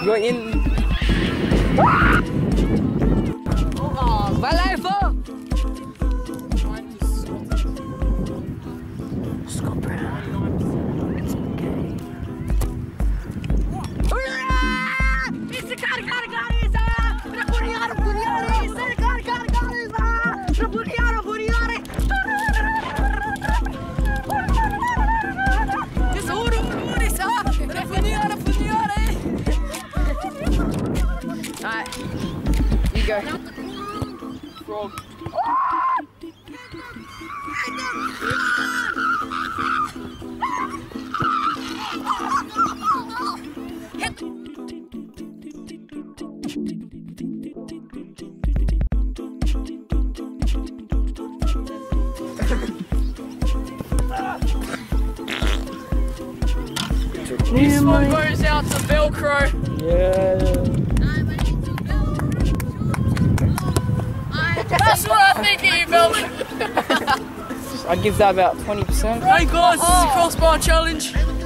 You're in. Oh, vai lá, Ivan! Scott Brown. It's okay. It's a cara, Alright, you go. Frog. This one goes out to Velcro. Yeah. That's what I think of you, Velcro. I'd give that about 20%. Hey guys, this is a crossbar challenge.